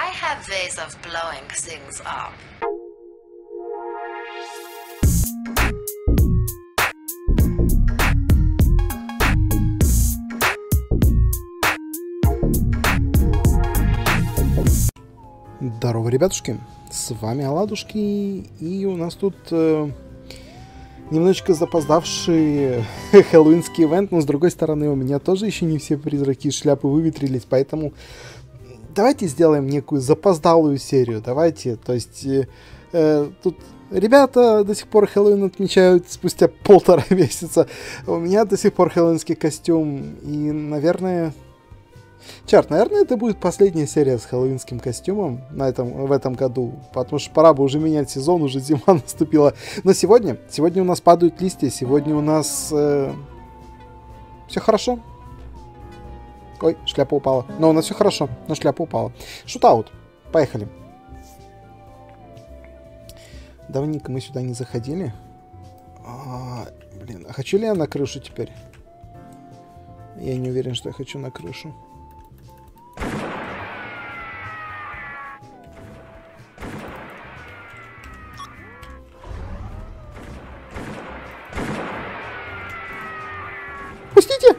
I have ways of blowing things up. Здорово, ребятушки, с вами Оладушки, и у нас тут немножечко запоздавший хэллоуинский ивент, но с другой стороны у меня тоже еще не все призраки из шляпы выветрились, поэтому давайте сделаем некую запоздалую серию, давайте, то есть тут ребята до сих пор Хэллоуин отмечают спустя 1,5 месяца, у меня до сих пор хэллоуинский костюм, и, наверное, это будет последняя серия с хэллоуинским костюмом в этом году, потому что пора бы уже менять сезон, уже зима наступила. Но сегодня у нас падают листья, сегодня у нас все хорошо. Ой, шляпа упала. Но у нас все хорошо, но шляпа упала. Шутаут, поехали. Давненько мы сюда не заходили. А хочу ли я на крышу теперь? Я не уверен, что я хочу на крышу. Пустите!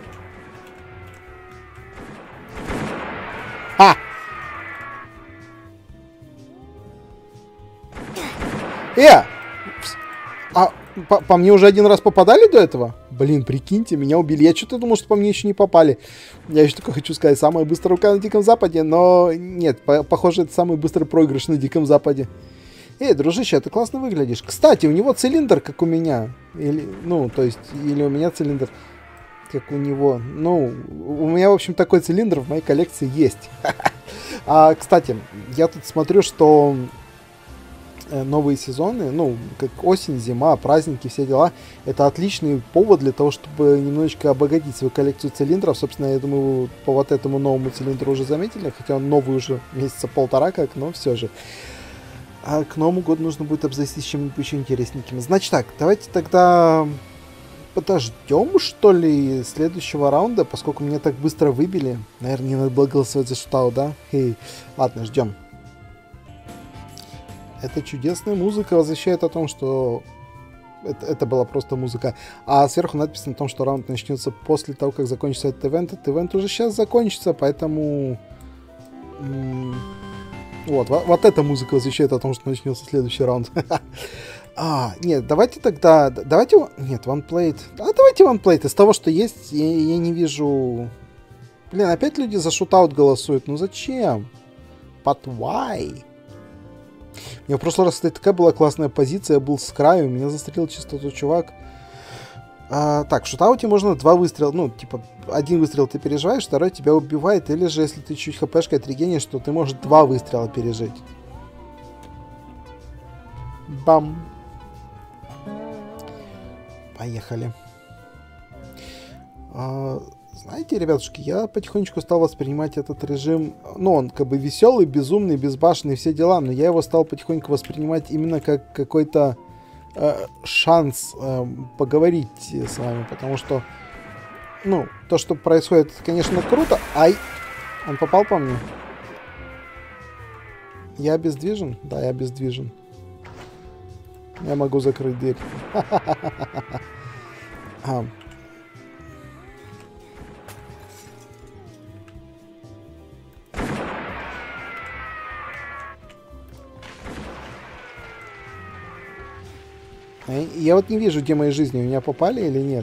По мне уже один раз попадали до этого? Блин, прикиньте, меня убили. Я что-то думал, что по мне еще не попали. Я еще только хочу сказать, самая быстрая рука на Диком Западе, но нет, похоже, это самый быстрый проигрыш на Диком Западе. Эй, дружище, ты классно выглядишь. Кстати, у него цилиндр, как у меня. Или у меня цилиндр, как у него. Ну, у меня, в общем, такой цилиндр в моей коллекции есть. Кстати, я тут смотрю, что новые сезоны, как осень, зима, праздники, все дела, это отличный повод для того, чтобы немножечко обогатить свою коллекцию цилиндров. Собственно, я думаю, вы по вот этому новому цилиндру уже заметили, хотя он новый уже месяца 1,5 как, но все же. А к Новому году нужно будет обзавестись чем-нибудь еще интересненьким. Значит так, давайте тогда подождем, что ли, следующего раунда, поскольку меня так быстро выбили. Наверное, не надо было голосовать за шутау, да? Ладно, ждем. Эта чудесная музыка возвещает о том, что это была просто музыка. А сверху надпись на том, что раунд начнется после того, как закончится этот ивент. Этот ивент уже сейчас закончится, поэтому... Вот эта музыка возвещает о том, что начнется следующий раунд. Нет, давайте тогда... Нет, OnePlate. Давайте OnePlate. Из того, что есть, я не вижу... Блин, опять люди за шутаут голосуют. Ну зачем? But why? У меня в прошлый раз, кстати, такая была классная позиция. Я был с краю, меня застрелил чисто тот чувак. Так, в шутауте можно 2 выстрела. Один выстрел ты переживаешь, второй тебя убивает. Или же, если ты чуть хпшкой отрегенишь, то ты можешь 2 выстрела пережить. Бам. Поехали. Знаете, ребятушки, я потихонечку стал воспринимать этот режим, он как бы веселый, безумный, безбашенный, все дела, но я его стал потихоньку воспринимать именно как какой-то шанс поговорить с вами, потому что, то, что происходит, конечно, круто. Ай! Он попал по мне? Я обездвижен? Да, я обездвижен. Я могу закрыть дверь. Я вот не вижу, где мои жизни. У меня попали или нет?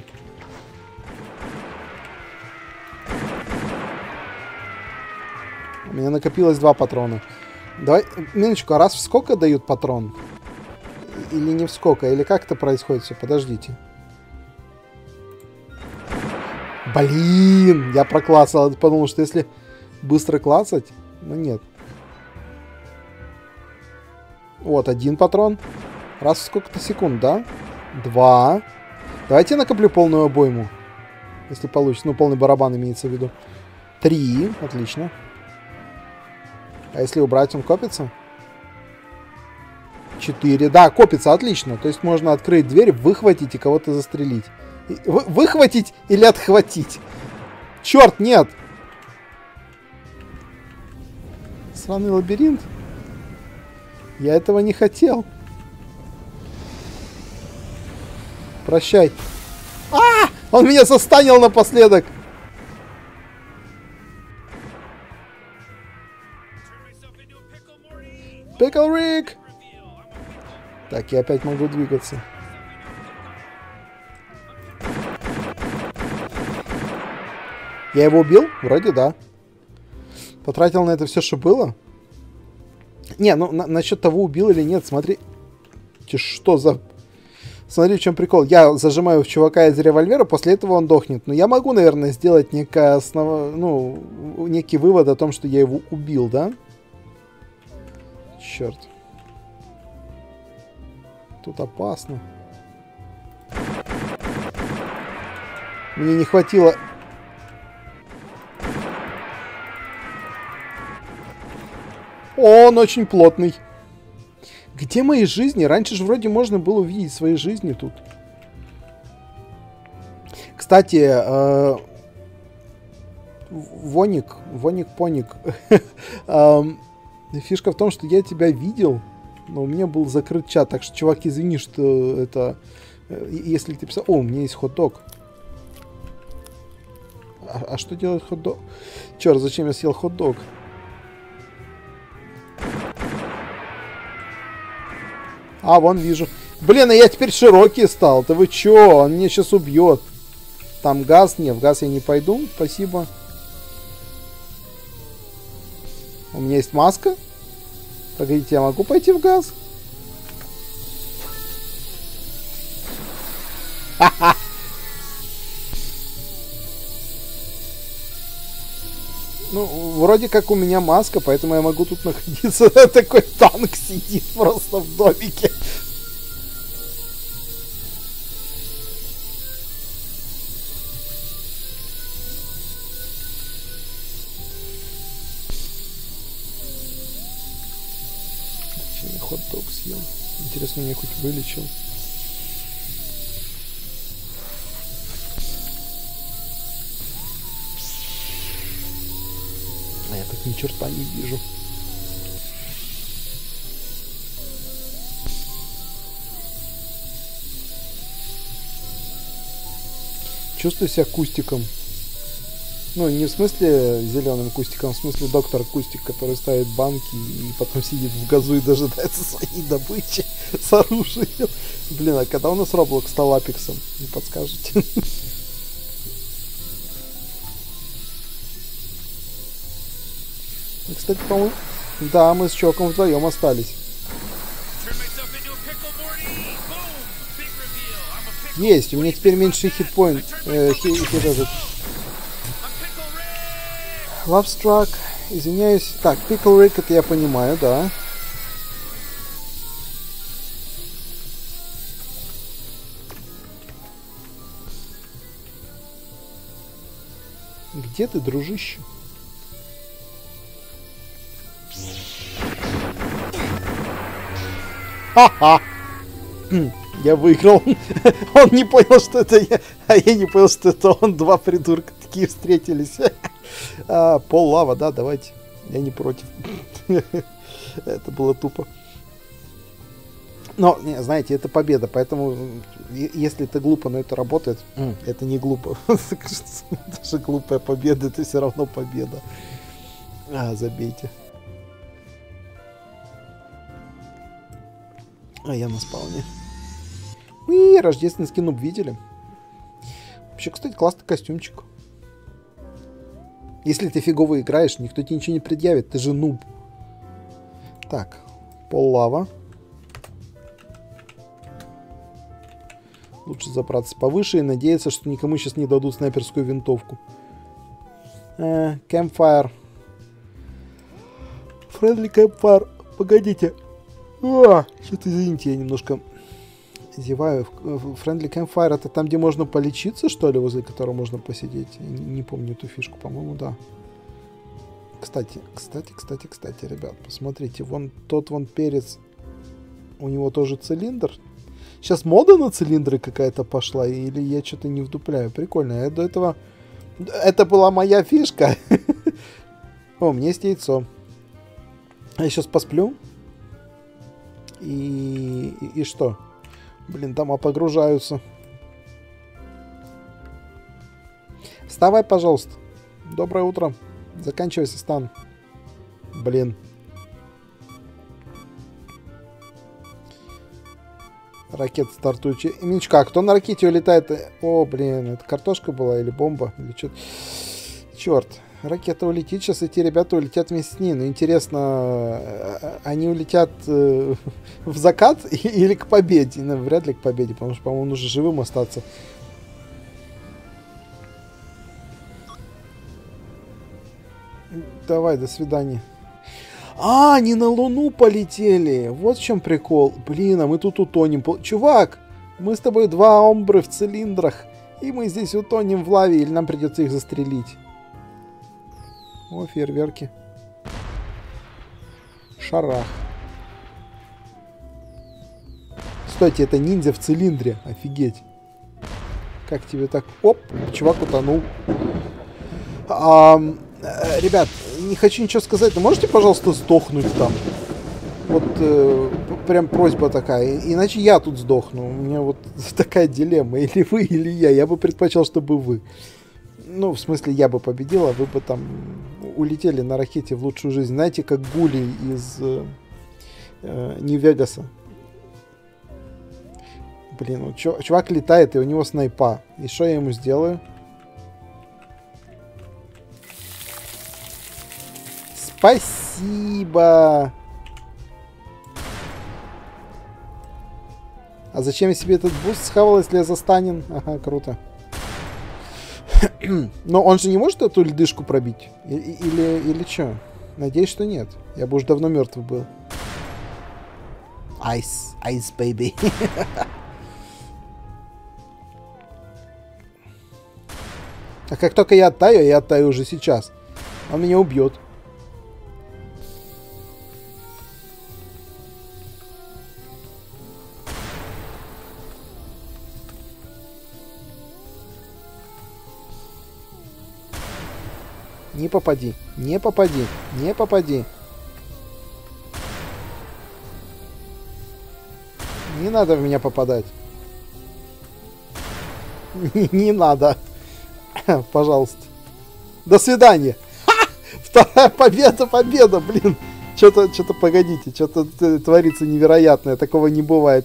У меня накопилось 2 патрона. Давай, минуточку, а раз в сколько дают патрон? Или не в сколько? Или как это происходит все? Подождите. Блин, я проклацал. Подумал, что если быстро клацать... нет. Вот, 1 патрон. Раз в сколько-то секунд, да? 2. Давайте я накоплю полную обойму. Если получится. Полный барабан имеется в виду. 3. Отлично. А если убрать, он копится? 4. Да, копится, отлично. То есть можно открыть дверь, выхватить и кого-то застрелить. Выхватить или отхватить? Черт, нет! сраный лабиринт. Я этого не хотел. Прощай. А! Он меня застанил напоследок. Пикл Рик! Так, я опять могу двигаться. Я его убил? Вроде да. Потратил на это все, что было? Не, ну насчет того, убил или нет, смотри. Что за... Смотри, в чем прикол. Я зажимаю в чувака из револьвера, после этого он дохнет. Но я могу, наверное, сделать некий вывод о том, что я его убил, да? Черт. Тут опасно. Мне не хватило... Он очень плотный. Где мои жизни? Раньше же вроде можно было увидеть свои жизни тут. Кстати, Воник-Поник. Фишка в том, что я тебя видел, но у меня был закрыт чат. Так что, чувак, извини, что это... Если ты писал... О, у меня есть хот-дог. А что делает хот-дог? Черт, зачем я съел хот-дог? А, вон вижу. Блин, а я теперь широкий стал. Да вы чё? Он меня сейчас убьет. Там газ? Нет, в газ я не пойду. Спасибо. У меня есть маска. Погодите, я могу пойти в газ? Ха-ха! Ну, вроде как у меня маска, поэтому я могу тут находиться. Такой танк сидит просто в домике. Зачем я хот-дог съел? Интересно, меня хоть вылечил. А я так ни черта не вижу. Чувствую себя кустиком. Ну, не в смысле зеленым кустиком, в смысле доктор Кустик, который ставит банки и потом сидит в газу и дожидается своей добычи с оружием. Блин, а когда у нас Roblox стал Апексом? Не подскажете? Кстати, по-моему... Да, мы с чуваком вдвоем остались. Есть, у меня теперь меньше хитпоинт. Lovestruck, извиняюсь. Так, Pickle Rick, это я понимаю, да. Где ты, дружище? Ха-ха! Я выиграл. Он не понял, что это я, а я не понял, что это он. Два придурка такие встретились. Пол лава, да, давайте. Я не против. Это было тупо. Но, не, знаете, это победа, поэтому если это глупо, но это работает, это не глупо. Даже глупая победа, это все равно победа. Забейте. А я на спауне. Рождественский нуб видели? Вообще, кстати, классный костюмчик. Если ты фигово играешь, никто тебе ничего не предъявит, ты же нуб. Так, пол лава. Лучше забраться повыше и надеяться, что никому сейчас не дадут снайперскую винтовку. Campfire. Friendly Campfire. Погодите. Что-то извините, я немножко зеваю. Friendly Campfire — это там, где можно полечиться, что ли, возле которого можно посидеть? Я не помню эту фишку, по-моему, да. Кстати, ребят, посмотрите, вон тот вон перец, у него тоже цилиндр. Сейчас мода на цилиндры какая-то пошла, или я что-то не вдупляю? Прикольно, я до этого... Это была моя фишка. О, у меня есть яйцо. Я сейчас посплю. И что? Блин, дома погружаются. Вставай, пожалуйста. Доброе утро. Заканчивайся стан. Блин. Ракета стартует. Минчка, а кто на ракете улетает? О, блин, это картошка была или бомба? Или что? Черт. Ракета улетит, сейчас эти ребята улетят вместе с ней. Но интересно, они улетят в закат или к победе? Ну, вряд ли к победе, потому что, по-моему, нужно живым остаться. Давай, до свидания. А, они на Луну полетели. Вот в чем прикол. Блин, а мы тут утонем. Чувак, мы с тобой два омбры в цилиндрах. И мы здесь утонем в лаве, или нам придется их застрелить. О, фейерверки. Шарах. Стойте, это ниндзя в цилиндре. Офигеть. Как тебе так? Оп, чувак утонул. Ребят, не хочу ничего сказать, но можете, пожалуйста, сдохнуть там? Вот прям просьба такая. Иначе я тут сдохну. У меня вот такая дилемма. Или вы, или я. Я бы предпочел, чтобы вы. Ну, в смысле, я бы победил, а вы бы там улетели на ракете в лучшую жизнь. Знаете, как Гули из Нью-Вегаса. Блин, вот чувак летает, и у него снайпа. И что я ему сделаю? Спасибо! А зачем я себе этот буст схавал, если я застанен? Ага, круто. Но он же не может эту льдышку пробить? Или что? Надеюсь, что нет. Я бы уже давно мертв был. Ice, ice, baby. А как только я оттаю уже сейчас. Он меня убьет. Не попади, не попади, не попади. Не надо в меня попадать. Не надо. Пожалуйста. До свидания. Вторая победа, блин. Что-то, погодите, что-то творится невероятное. Такого не бывает.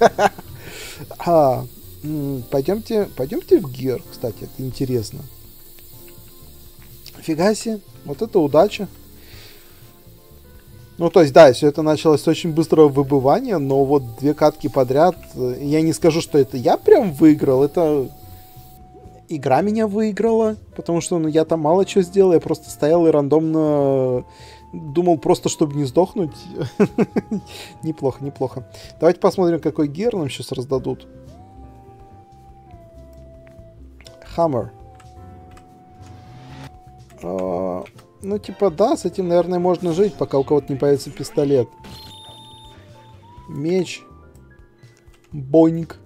Пойдемте в Гир, кстати, это интересно. Фига себе, вот это удача. Ну, то есть, да, все это началось с очень быстрого выбывания, но вот 2 катки подряд, я не скажу, что это я прям выиграл, это игра меня выиграла, потому что, ну, я там мало чего сделал, я просто стоял и рандомно думал просто, чтобы не сдохнуть. Неплохо, неплохо. Давайте посмотрим, какой гир нам сейчас раздадут. Hammer. Ну, типа, да, с этим, наверное, можно жить, пока у кого-то не появится пистолет. Меч. Боньк.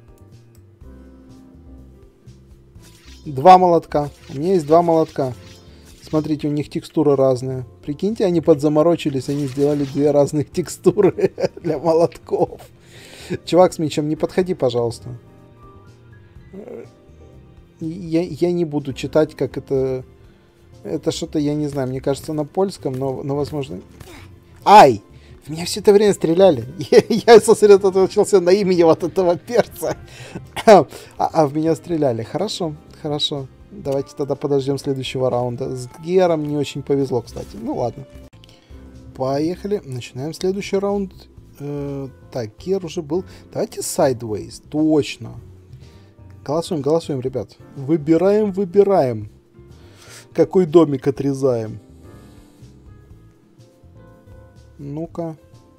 2 молотка. У меня есть 2 молотка. Смотрите, у них текстура разная. Прикиньте, они подзаморочились, они сделали 2 разных текстуры для молотков. Чувак с мечом, не подходи, пожалуйста. Я не буду читать, как это... Это что-то, я не знаю, мне кажется, на польском, но возможно... Ай! В меня все это время стреляли. Я сосредоточился на имени вот этого перца. А в меня стреляли. Хорошо, хорошо. Давайте тогда подождем следующего раунда. С Гером не очень повезло, кстати. Ну ладно. Поехали. Начинаем следующий раунд. Так, Гер уже был. Давайте Sideways. Точно. Голосуем, ребят. Выбираем. Какой домик отрезаем? Ну-ка.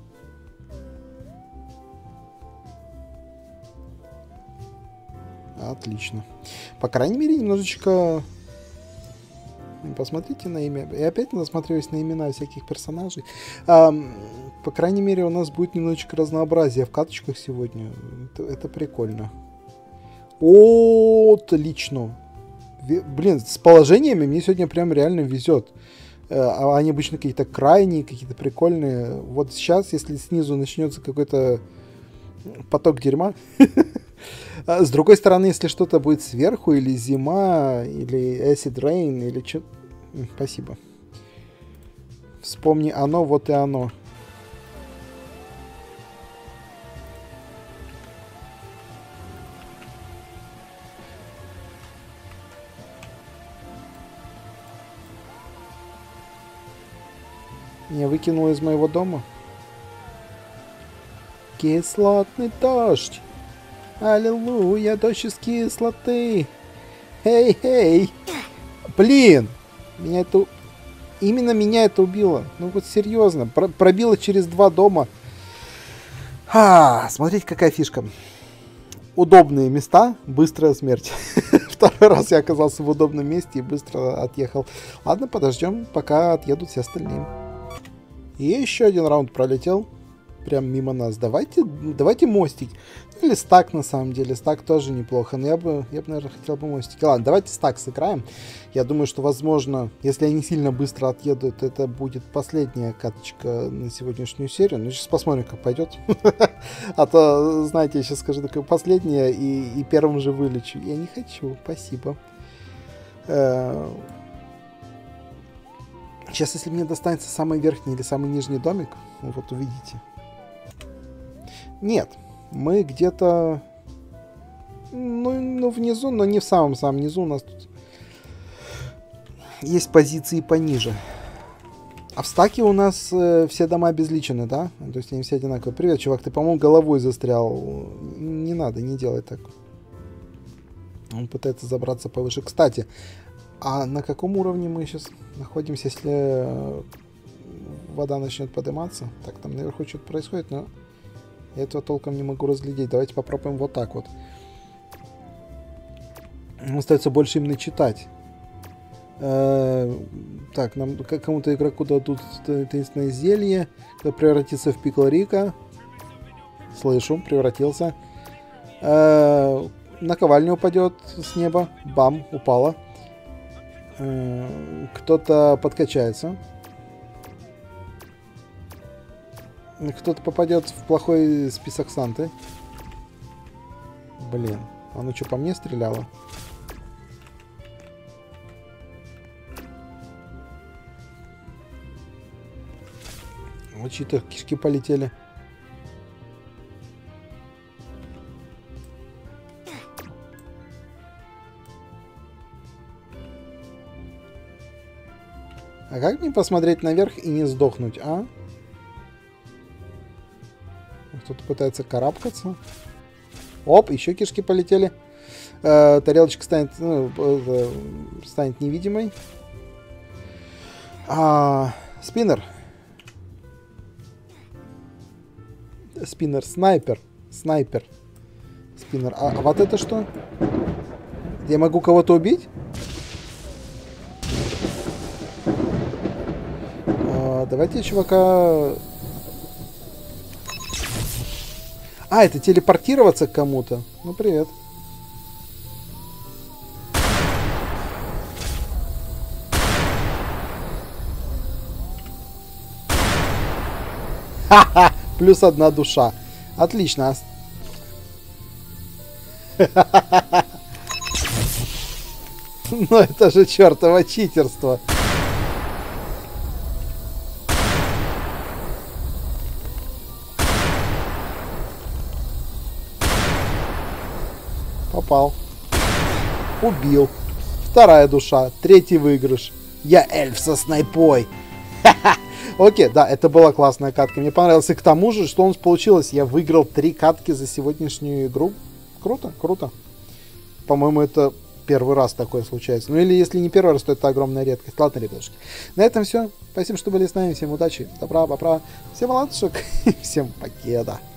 Отлично. По крайней мере, немножечко... Посмотрите на имя. Я опять насмотрелась на имена всяких персонажей. По крайней мере, у нас будет немножечко разнообразия в каточках сегодня. Это прикольно. Отлично. Блин, с положениями мне сегодня прям реально везет. А они обычно какие-то крайние, какие-то прикольные. Вот сейчас, если снизу начнется какой-то поток дерьма. С другой стороны, если что-то будет сверху, или зима, или acid rain, или что... Спасибо. Вспомни оно, вот и оно. Меня выкинуло из моего дома. Кислотный дождь. Аллилуйя, дождь из кислоты. Эй. Блин. Именно меня это убило. Ну вот серьезно. Пробило через 2 дома. Смотрите, какая фишка. Удобные места, быстрая смерть. Второй раз я оказался в удобном месте и быстро отъехал. Ладно, подождем, пока отъедут все остальные. И еще один раунд пролетел. Прям мимо нас. Давайте мостик. Или стак, на самом деле. Стак тоже неплохо. Но я бы, наверное, хотел бы мостик. Ладно, давайте стак сыграем. Я думаю, что, возможно, если они сильно быстро отъедут, это будет последняя каточка на сегодняшнюю серию. Ну, сейчас посмотрим, как пойдет. А то, знаете, я сейчас скажу такое последнее и первым же вылечу. Я не хочу. Спасибо. Сейчас, если мне достанется самый верхний или самый нижний домик, вот увидите. Нет, мы где-то, ну, внизу, но не в самом-самом низу. У нас тут есть позиции пониже. А в стаке у нас все дома обезличены, да? То есть они все одинаковые. Привет, чувак, ты, по-моему, головой застрял. Не надо, не делай так. Он пытается забраться повыше. Кстати, а на каком уровне мы сейчас находимся, если вода начнет подниматься? Так, там наверху что-то происходит, но я этого толком не могу разглядеть. Давайте попробуем вот так вот. Остается больше именно читать. Так, нам кому-то игроку дадут таинственное зелье, чтобы превратиться в Пиклорика. Слышу, превратился. Наковальня упадет с неба. Бам, упала. Кто-то подкачается. Кто-то попадет в плохой список Санты. Блин, оно что, по мне стреляло? Вот чьи-то кишки полетели. А как мне посмотреть наверх и не сдохнуть, а? Кто-то пытается карабкаться. Оп, еще кишки полетели. Тарелочка станет, станет невидимой. Спиннер. Спиннер, снайпер. Снайпер. Спиннер. А вот это что? Я могу кого-то убить? Давайте чувака... это телепортироваться к кому-то. Ну, привет. Ха-ха! Плюс 1 душа. Отлично. Ну, это же чертово читерство. Попал. Убил. 2 душа. 3 выигрыш. Я эльф со снайпой. Окей, да, это была классная катка. Мне понравилось. И к тому же, что у нас получилось? Я выиграл 3 катки за сегодняшнюю игру. Круто, круто. По-моему, это первый раз такое случается. Ну или если не первый раз, то это огромная редкость. Ладно, ребятушки. На этом все. Спасибо, что были с нами. Всем удачи, добра, бобра. Всем ладушек. Всем покеда.